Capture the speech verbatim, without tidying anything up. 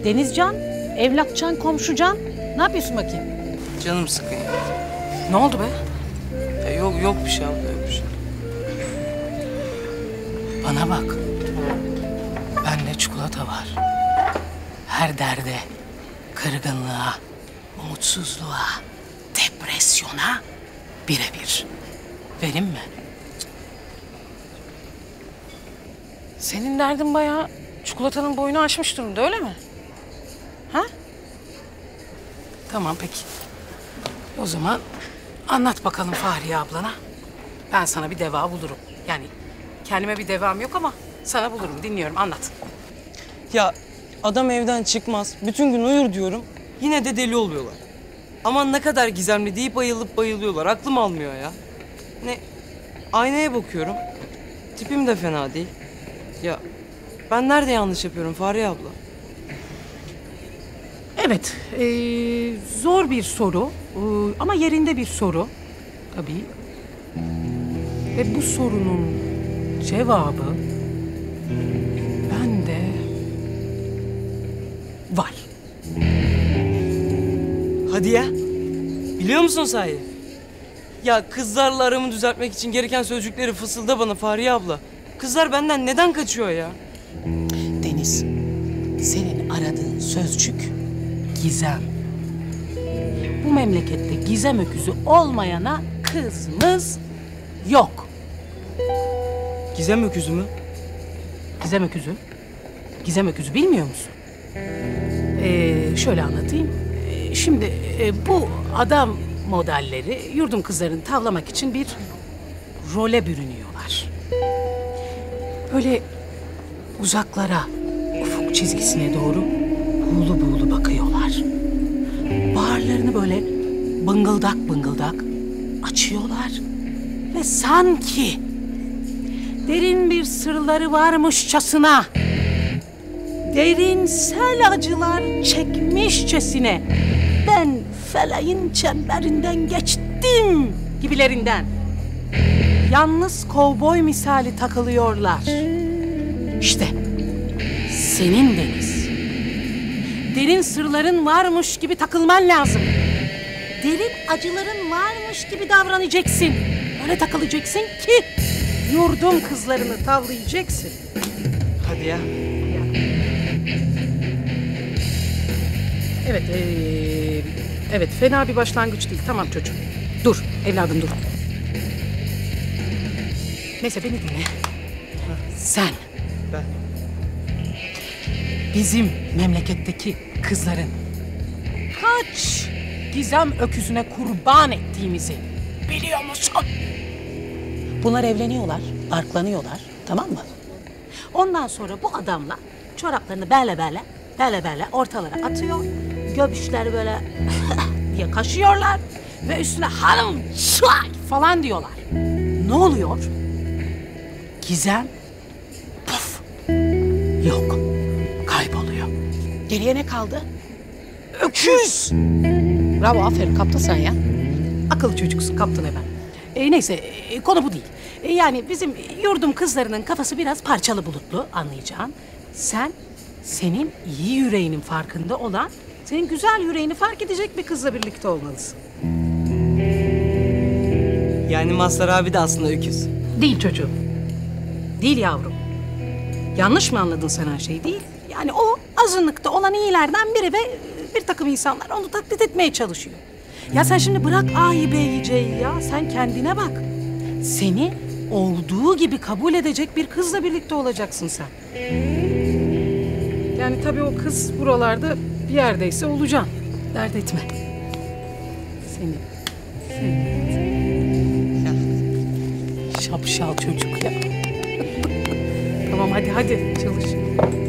Denizcan, evlatcan, komşucan. Ne yapıyorsun bakayım? Canım sıkıyor. Ne oldu be? Ya yok yok bir şey abla, yok bir şey. Bana bak. Bende çikolata var. Her derde, kırgınlığa, umutsuzluğa, depresyona birebir. Vereyim mi? Senin derdin bayağı çikolatanın boyunu aşmış durumda, öyle mi? Ha? Tamam peki. O zaman anlat bakalım Fahriye ablana. Ben sana bir deva bulurum. Yani kendime bir devam yok ama sana bulurum. Dinliyorum, anlat. Ya adam evden çıkmaz, bütün gün uyur diyorum. Yine de deli oluyorlar. Aman ne kadar gizemli deyip bayılıp bayılıyorlar. Aklım almıyor ya. Ne? Aynaya bakıyorum. Tipim de fena değil. Ya ben nerede yanlış yapıyorum Fahriye abla? Evet, ee, zor bir soru ee, ama yerinde bir soru tabii. Ve bu sorunun cevabı bende var. Hadi ya. Biliyor musun sahi? Ya kızlarla aramı düzeltmek için gereken sözcükleri fısılda bana Fahriye abla. Kızlar benden neden kaçıyor ya? Deniz, senin aradığın sözcük gizem. Bu memlekette gizem öküzü olmayana kızımız yok. Gizem öküzü mü? Gizem öküzü. Gizem öküzü bilmiyor musun? Ee, şöyle anlatayım. Ee, şimdi e, bu adam modelleri yurdum kızlarını tavlamak için bir role bürünüyorlar. Böyle uzaklara, ufuk çizgisine doğru buğulu buğulu bakıyorlar. Bağırlarını böyle bıngıldak bıngıldak açıyorlar. Ve sanki derin bir sırları varmışçasına, derinsel acılar çekmişçesine ben feleğin çemberinden geçtim gibilerinden yalnız kovboy misali takılıyorlar. İşte senin Deniz, derin sırların varmış gibi takılman lazım. Derin acıların varmış gibi davranacaksın. Öyle takılacaksın ki yurdum kızlarını tavlayacaksın. Hadi ya. Evet, ee, evet fena bir başlangıç değil. Tamam çocuğum. Dur evladım dur. Neyse beni dinle. Sen Ben. bizim memleketteki kızların kaç gizem öküzüne kurban ettiğimizi biliyor musun? Bunlar evleniyorlar, arklanıyorlar, tamam mı? Ondan sonra bu adamla çoraplarını böyle böyle, böyle böyle ortalara atıyor. Göbüşleri böyle diye kaşıyorlar ve üstüne hanım çay falan diyorlar. Ne oluyor? Gizem puf yok, kayboluyor. Geriye ne kaldı? Öküz! Bravo, aferin, kaptın sen ya. Akıllı çocuksun, kaptın hemen. E, neyse, e, konu bu değil. E, yani bizim yurdum kızlarının kafası biraz parçalı bulutlu, anlayacağın. Sen, senin iyi yüreğinin farkında olan, senin güzel yüreğini fark edecek bir kızla birlikte olmalısın. Yani Mazhar abi de aslında öküz. Değil çocuğum. Değil yavrum. Yanlış mı anladın sen her şeyi? Değil. Yani o azınlıkta olan iyilerden biri ve bir takım insanlar onu taklit etmeye çalışıyor. Ya sen şimdi bırak A'yı B'yi C'yi ya. Sen kendine bak. Seni olduğu gibi kabul edecek bir kızla birlikte olacaksın sen. Yani tabii o kız buralarda bir yerdeyse olacaksın. Dert etme. Seni. Seni. Şapşal çocuk ya. Tamam hadi hadi çalış.